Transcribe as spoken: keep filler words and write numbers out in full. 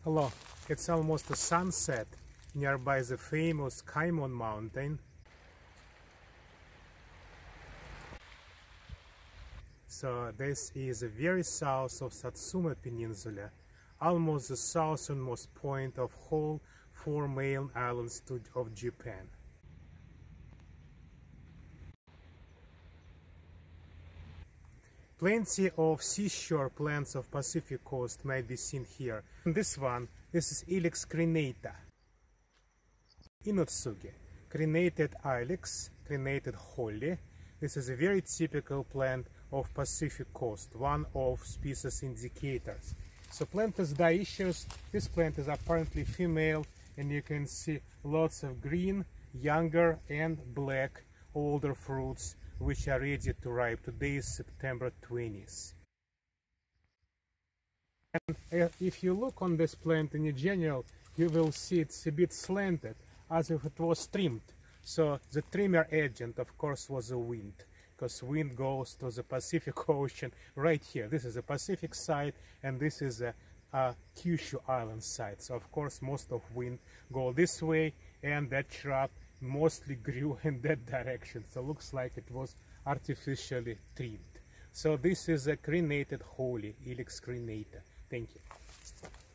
Hello, it's almost a sunset nearby the famous Kaimon mountain. So this is the very south of Satsuma Peninsula, almost the southernmost point of whole four main islands of Japan. Plenty of seashore plants of Pacific coast might be seen here. This one, this is Ilex crenata. Inotsuge, crenated ilex, crenated holly. This is a very typical plant of Pacific coast, one of species indicators. So plant is dioecious. This plant is apparently female, and you can see lots of green, younger and black older fruits which are ready to ripe. Today is September twentieth. And if you look on this plant in general, you will see it's a bit slanted, as if it was trimmed. So the trimmer agent, of course, was the wind, because wind goes to the Pacific Ocean right here. This is the Pacific side, and this is a, a Kyushu Island side. So of course, most of wind go this way, and that shrub mostly grew in that direction. So looks like it was artificially trimmed. So this is a crenated holly, Ilex crenata. Thank you.